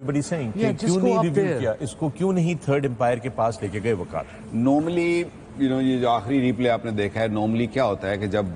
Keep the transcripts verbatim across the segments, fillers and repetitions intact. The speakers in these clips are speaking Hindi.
everybody saying Yeah, कि क्यों just go नहीं up रिव्यू there. किया, इसको क्यों नहीं थर्ड एम्पायर के पास लेके गए वकार? नॉर्मली यू नो ये जो आखिरी रिप्ले आपने देखा है, नॉर्मली क्या होता है कि जब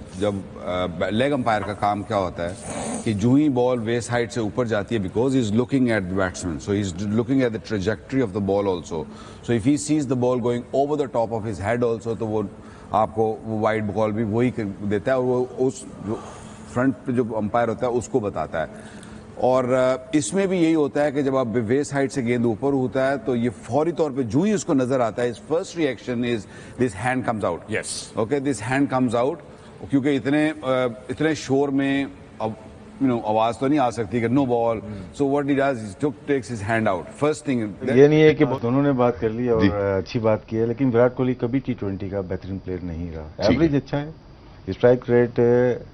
जब लेग अंपायर का काम क्या होता है कि जो ही बॉल वेस्ट हाइट से ऊपर जाती है, because he is looking at the batsman, so he is looking at the trajectory of the ball also, so if he sees the ball going over the top of his head also, तो वो आपको वो वाइड बॉल भी वही देता है और वो उस फ्रंट पे जो अंपायर होता है उसको बताता है। और इसमें भी यही होता है कि जब आप वेस्ट हाइट से गेंद ऊपर होता है तो ये फौरी तौर पे जो ही उसको नजर आता है, इस first reaction is this hand comes out. Yes, okay, this hand comes out, क्योंकि इतने इतने शोर में अब यू नो आवाज तो नहीं आ सकती कि no ball, so what he does he took takes his hand out first thing. ये नहीं है कि दोनों ने बात कर ली और अच्छी बात की है, लेकिन विराट कोहली कभी टी ट्वेंटी का बेहतरीन प्लेयर नहीं रहा। एवरेज अच्छा है, स्ट्राइक रेट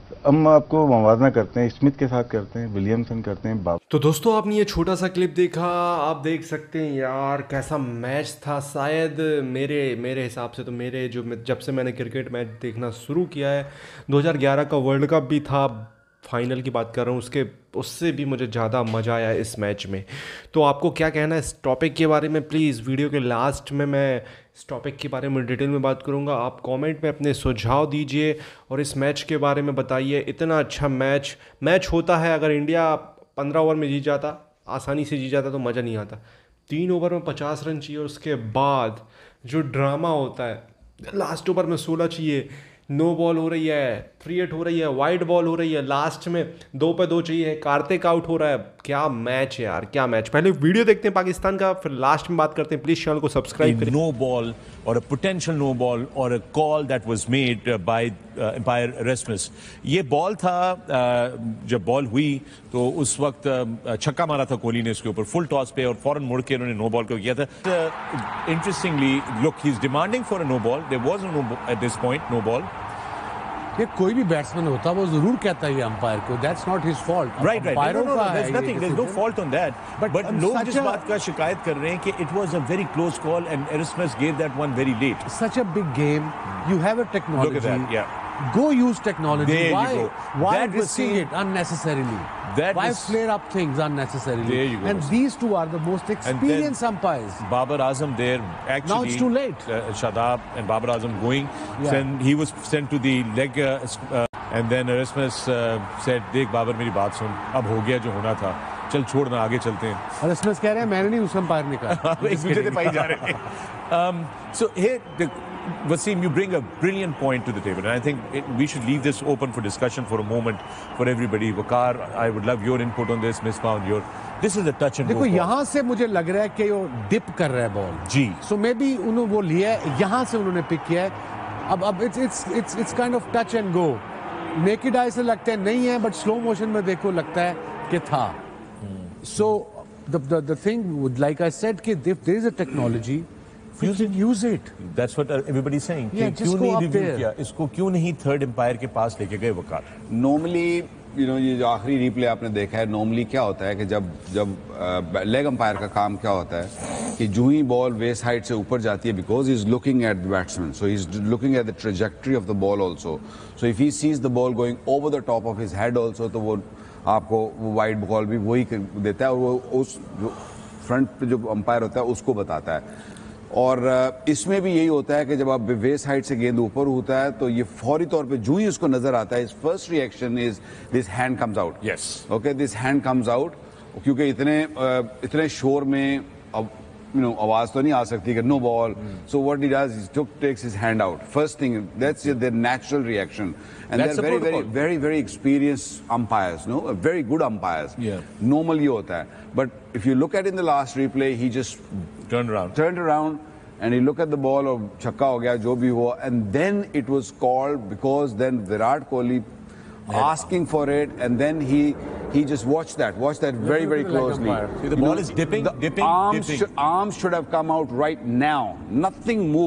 हम आपको मुवाजना करते हैं, स्मिथ के साथ करते हैं, विलियमसन करते हैं। तो दोस्तों आपने ये छोटा सा क्लिप देखा, आप देख सकते हैं यार कैसा मैच था। शायद मेरे मेरे हिसाब से तो मेरे जो जब से मैंने क्रिकेट मैच देखना शुरू किया है, दो हज़ार ग्यारह का वर्ल्ड कप भी था, फाइनल की बात कर रहा हूँ, उसके उससे भी मुझे ज़्यादा मज़ा आया इस मैच में। तो आपको क्या कहना है इस टॉपिक के बारे में, प्लीज़ वीडियो के लास्ट में मैं इस टॉपिक के बारे में डिटेल में बात करूंगा। आप कमेंट में अपने सुझाव दीजिए और इस मैच के बारे में बताइए। इतना अच्छा मैच मैच होता है, अगर इंडिया पंद्रह ओवर में जीत जाता, आसानी से जीत जाता, तो मज़ा नहीं आता। तीन ओवर में पचास रन चाहिए और उसके बाद जो ड्रामा होता है, लास्ट ओवर में सोलह चाहिए, नो बॉल हो रही है, थ्री एट हो रही है, वाइड बॉल हो रही है, लास्ट में दो पे दो चाहिए, कार्तिक आउट हो रहा है। क्या मैच है यार, क्या मैच। पहले वीडियो देखते हैं पाकिस्तान का, फिर लास्ट में बात करते हैं। प्लीज चैनल को सब्सक्राइब करें। नो बॉल और अ पोटेंशियल नो बॉल और a call that was made by umpire Erasmus. ये बॉल था, uh, जब बॉल हुई तो उस वक्त uh, छक्का मारा था कोहली ने इसके ऊपर फुल टॉस पे और फौरन मुड़ के उन्होंने नो बॉल को किया था। Interestingly look, he is demanding for a no ball, there was no at this point no ball. ये कोई भी बैट्समैन होता वो जरूर कहता है अंपायर को, that's not his fault. Right right, no no no, there is nothing, there is no fault on that, but लोग जिस बात का शिकायत कर रहे हैं कि it was a very close call and Erasmus gave that one very late. Such a big game, you have a technology, yeah, go use technology. There why you go. why That was risking seen- it unnecessarily? That why was- flare up things unnecessarily? There you go. And these two are the most experienced umpires. Babar Azam there actually. Now it's too late. Uh, Shadab and Babar Azam going. Yeah. Send, he was sent to the leg, uh, uh, and then Erasmus uh, said, "देख बाबर मेरी बात सुन, अब हो गया जो होना था, चल छोड़ ना, आगे चलते हैं।" और इसमें कह रहे हैं मैंने नहीं उस अंपायर ने कहा। एक दूसरे से पाई जा रहे हैं। Um, so here, the, Wasim, you bring a brilliant point to the table, and I think it, we should leave this open for discussion for a moment for everybody. Waqar, I would love your input on this. Misbah, on your, this is a touch and go. देखो यहाँ से मुझे लग रहा है कि वो डिप कर रहा है ball ji, so may be उन्होंने वो लिया है, यहाँ से उन्होंने पिक किया है। अब अब it's it's it's it's kind of touch and go. Naked eye से लगता है नहीं है, बट स्लो मोशन में देखो लगता है कि था। So the the thing like I said कि if there is a technology, use it, use it. That's what everybody saying. Yeah, कि just क्यों go नहीं up रिव्यू there. किया, इसको क्यों नहीं थर्ड एम्पायर के पास लेके गए वकार? नॉर्मली यू नो ये जो आखिरी रिप्ले आपने देखा है, नॉर्मली क्या होता है कि जब जब लेग अंपायर का काम क्या होता है कि जो ही बॉल वेस्ट हाइट से ऊपर जाती है, because he is looking at the batsman, so he is looking at the trajectory of the ball also, so if he sees the ball going over the top of his head also, तो वो आपको वो वाइड बॉल भी वही देता है और वो उस जो फ्रंट पे जो अंपायर होता है उसको बताता है। और इसमें भी यही होता है कि जब आप वेस्ट हाइट से गेंद ऊपर होता है तो ये फौरी तौर पे जो ही उसको नजर आता है, इस first reaction is this hand comes out. Yes, okay, this hand comes out, क्योंकि इतने इतने शोर में अब यू नो आवाज तो नहीं आ सकती कि no ball, so what he does he took takes his hand out first thing, that's their natural reaction, and they are very very very very experienced umpires, no very good umpires. Normal ये होता है, but if you look at in the last replay, he just turned around turned around and he looked at the ball और छक्का हो गया जो भी हुआ, and then it was called because then Virat Kohli asking for it, and then he he just watched that watched that very very closely. See, the ball is dipping, the dipping, arms dipping. Should, arms should have come out right now. Nothing moved.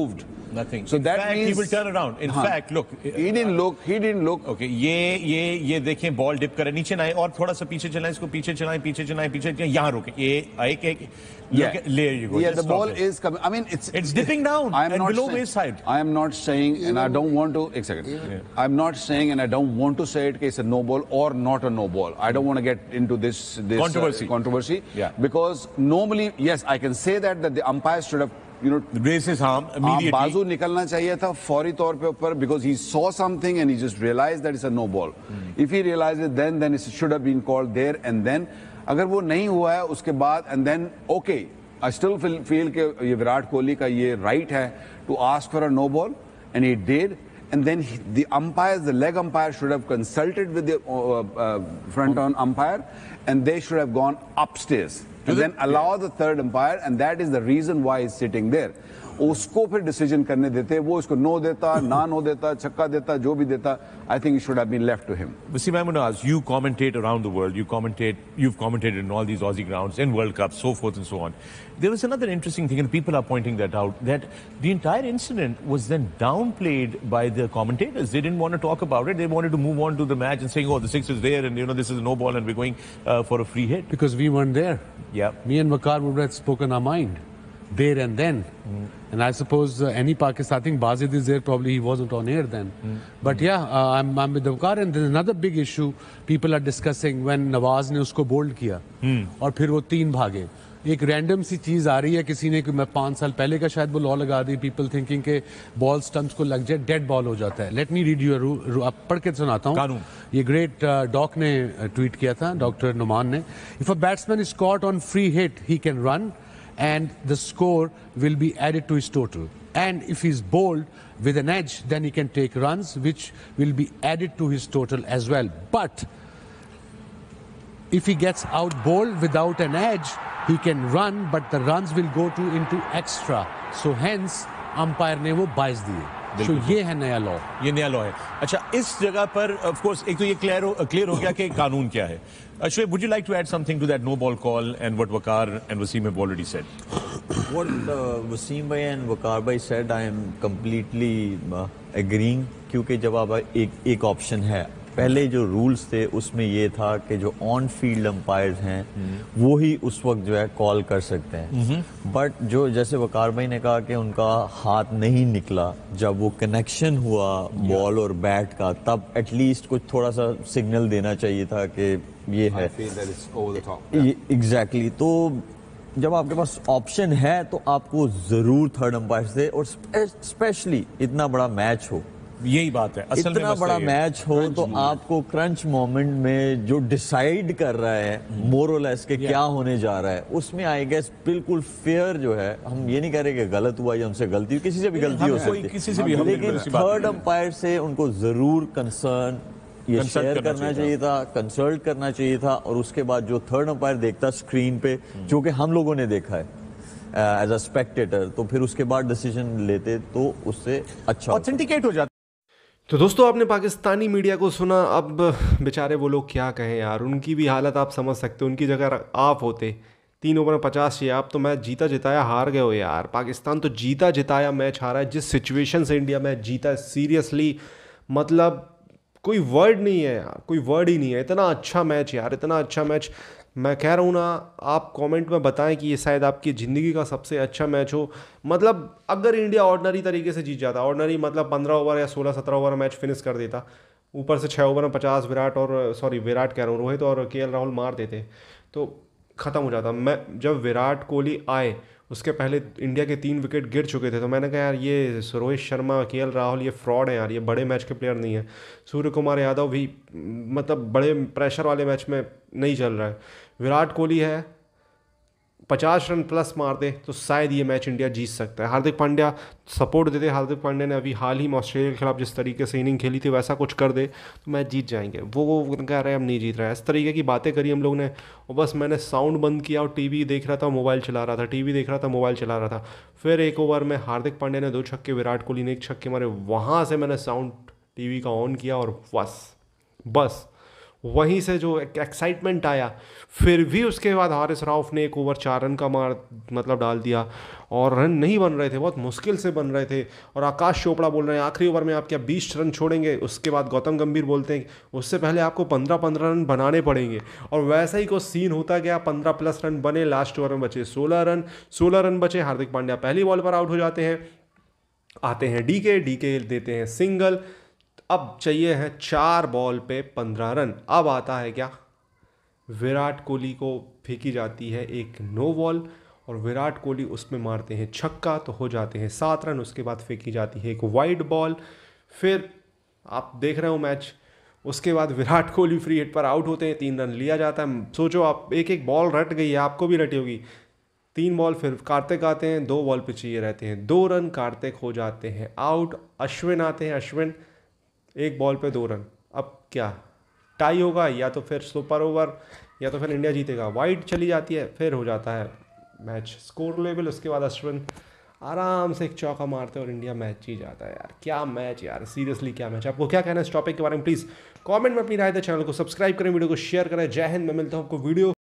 Nothing. So in that fact, means he will turn around. In हाँ, fact, look. he didn't look. He didn't look. Okay, ये ये ये देखें बॉल डिप करे नीचे ना आए और थोड़ा सा पीछे चलाएं इसको पीछे चलाएं पीछे चलाएं पीछे चलाएं यहाँ रोके ये एक एक Yeah, there you go. Yeah, Just the stop ball there. is coming. I mean, it's It's dipping down I am and not below saying, waist side. I am not saying, and I don't want to. एक second. Yeah. I'm not saying, and I don't want to say it. It's a no ball or not a no ball. I don't want to get into this this Controversy. Uh, controversy. Yeah. Because normally, yes, I can say that that the umpires should have, you know, Raise his arm हाँ, immediately. बाजू निकलना चाहिए था फौरी तौर पे ऊपर because he saw something and he just realized that it's a no ball. Hmm. If he realized it then, then it should have been called there and then. अगर वो नहीं हुआ है उसके बाद and then okay. I still feel, feel कि ये विराट कोहली का ये right है to ask for a no ball and he did and then he, the umpires, the leg umpire should have consulted with the uh, uh, front on umpire and they should have gone upstairs and then allow the third umpire and that is the reason why he's sitting there. उसको फिर डिसीजन करने देते वो इसको नो देता ना नो देता छक्का देता जो भी देता I think it should have been left to him. Wasim, I'm going to ask, you commentate around the world, you commentate, you've commentated in all these Aussie grounds, in World Cups, so forth and so on. There was another interesting thing, and people are pointing that out, that the entire incident was then downplayed by the commentators. They didn't want to talk about it. They wanted to move on to the match and saying, oh, the six is there, and, you know, this is a no ball, and we're going uh, for a free hit. Because we weren't there. Yeah. Me and Waqar would have spoken our mind there and then. Mm. And I suppose uh, any Pakistan, I think Bazid is there, probably he wasn't on air then. Mm. But mm. yeah, uh, I'm, I'm with Waqar, and there's another big issue people are discussing when Nawaz ने उसको बोल्ड किया mm. और फिर वो तीन भागे. एक रैंडम सी चीज आ रही है किसी ने कि मैं पाँच साल पहले का शायद वो लॉ लगा दी पीपल थिंकिंग के बॉल स्टंप्स को लग जाए डेड बॉल हो जाता है. लेट मी रीड यू अब पढ़ के सुनाता हूँ. ये ग्रेट डॉक ने ट्वीट किया था डॉक्टर नुमान ने. If a batsman is caught on free hit he can run and the score will be added to his total. And if he's bowled with an edge, then he can take runs, which will be added to his total as well. But if he gets out bowled without an edge, he can run, but the runs will go to into extra. So hence, umpire ने वो बाइस दिए. So ये है नया लॉ. ये नया लॉ है. अच्छा, इस जगह पर ऑफ कोर्स एक तो ये क्लियर हो क्लियर हो गया कि कानून क्या है. Shoaib, would you like to add something to that no ball call and what Waqar and Wasim have already said? What uh, Wasim bhai and Waqar bhai said, I am completely uh, agreeing. क्योंकि जब आप एक एक ऑप्शन है, पहले जो रूल्स थे उसमें ये था कि जो ऑन फील्ड अंपायर्स हैं वो ही उस वक्त जो है कॉल कर सकते हैं. बट जो जैसे वकार भाई ने कहा कि उनका हाथ नहीं निकला जब वो कनेक्शन हुआ बॉल और बैट का, तब एटलीस्ट कुछ थोड़ा सा सिग्नल देना चाहिए था कि ये है एग्जैक्टली. तो जब आपके पास ऑप्शन है तो आपको जरूर थर्ड अंपायर से, और स्पेशली इतना बड़ा मैच हो, यही बात है असल इतना में बड़ा मैच हो तो आपको क्रंच मोमेंट में जो डिसाइड कर रहा है मोर और लेस के क्या होने जा रहा है, उसमें आई गेस बिल्कुल फेयर जो है. हम ये नहीं कह रहे कि गलत हुआ या उनसे गलती, किसी से भी गलती हो सकती है, लेकिन थर्ड अंपायर से उनको जरूर कंसर्न ये शेयर करना चाहिए था, कंसल्ट करना चाहिए था. और उसके बाद जो थर्ड अंपायर देखता स्क्रीन पे, जो कि हम लोगों ने देखा है एज अ स्पेक्टेटर, तो फिर उसके बाद डिसीजन लेते तो उससे अच्छा ऑथेंटिकेट हो जाता. तो दोस्तों आपने पाकिस्तानी मीडिया को सुना. अब बेचारे वो लोग क्या कहें यार, उनकी भी हालत आप समझ सकते हो. उनकी जगह आप होते, तीन ओवर में पचास चाहिए, आप तो मैच जीता जिताया हार गए हो यार. पाकिस्तान तो जीता जिताया मैच हारा है. जिस सिचुएशन से इंडिया मैच जीता, सीरियसली मतलब कोई वर्ड नहीं है यार, कोई वर्ड ही नहीं है. इतना अच्छा मैच यार, इतना अच्छा मैच. मैं कह रहा हूँ ना, आप कमेंट में बताएं कि ये शायद आपकी ज़िंदगी का सबसे अच्छा मैच हो. मतलब अगर इंडिया ऑर्डिनरी तरीके से जीत जाता, ऑर्डिनरी मतलब पंद्रह ओवर या सोलह सत्रह ओवर मैच फिनिश कर देता, ऊपर से छः ओवर में पचास विराट और सॉरी विराट कह रहा हूँ रोहित और के एल राहुल मार देते तो ख़त्म हो जाता. मैं जब विराट कोहली आए उसके पहले इंडिया के तीन विकेट गिर चुके थे, तो मैंने कहा यार ये रोहित शर्मा के एल राहुल ये फ्रॉड है यार, ये बड़े मैच के प्लेयर नहीं है. सूर्य कुमार यादव भी मतलब बड़े प्रेशर वाले मैच में नहीं चल रहा है. विराट कोहली है, पचास रन प्लस मार दे तो शायद ये मैच इंडिया जीत सकता है. हार्दिक पांड्या सपोर्ट देते, हार्दिक पांड्या ने अभी हाल ही में ऑस्ट्रेलिया के खिलाफ जिस तरीके से इनिंग खेली थी वैसा कुछ कर दे तो मैच जीत जाएंगे. वो वो कह रहे हैं हम नहीं जीत रहे हैं. इस तरीके की बातें करी हम लोग ने, और बस मैंने साउंड बंद किया और टीवी देख रहा था, मोबाइल चला रहा था, टीवी देख रहा था, मोबाइल चला रहा था. फिर एक ओवर में हार्दिक पांड्या ने दो छक्के, विराट कोहली ने एक छक्के मारे. वहाँ से मैंने साउंड टीवी का ऑन किया और बस बस वहीं से जो एक्साइटमेंट आया, फिर भी उसके बाद हारिस राउफ ने एक ओवर चार रन का मार मतलब डाल दिया और रन नहीं बन रहे थे, बहुत मुश्किल से बन रहे थे। और आकाश चोपड़ा बोल रहे हैं आखिरी ओवर में आप क्या बीस रन छोड़ेंगे। उसके बाद गौतम गंभीर बोलते हैं उससे पहले आपको पंद्रह पंद्रह रन बनाने पड़ेंगे। और वैसा ही कुछ सीन होता गया, पंद्रह प्लस रन बने, लास्ट ओवर में बचे सोलह रन सोलह रन बचे। हार्दिक पांड्या पहली बॉल पर आउट हो जाते हैं। आते हैं डीके, डीके देते हैं सिंगल। अब चाहिए है चार बॉल पे पंद्रह रन। अब आता है क्या, विराट कोहली को फेंकी जाती है एक नो बॉल और विराट कोहली उसमें मारते हैं छक्का, तो हो जाते हैं सात रन। उसके बाद फेंकी जाती है एक वाइड बॉल। फिर आप देख रहे हो मैच, उसके बाद विराट कोहली फ्री हिट पर आउट होते हैं, तीन रन लिया जाता है। सोचो आप, एक एक बॉल रट गई है, आपको भी रटी होगी। तीन बॉल फिर कार्तिक आते हैं, दो बॉल पे चाहिए रहते हैं दो रन, कार्तिक हो जाते हैं आउट। अश्विन आते हैं, अश्विन एक बॉल पे दो रन। अब क्या टाई होगा, या तो फिर सुपर ओवर, या तो फिर इंडिया जीतेगा। वाइड चली जाती है, फिर हो जाता है मैच स्कोर लेवल। उसके बाद अश्विन आराम से एक चौका मारते हैं और इंडिया मैच जीत जाता है। यार क्या मैच यार, सीरियसली क्या मैच। आपको क्या कहना है इस टॉपिक के बारे में, प्लीज़ कमेंट में अपनी राय दें। चैनल को सब्सक्राइब करें, वीडियो को शेयर करें। जय हिंद। मैं मिलता हूँ आपको वीडियो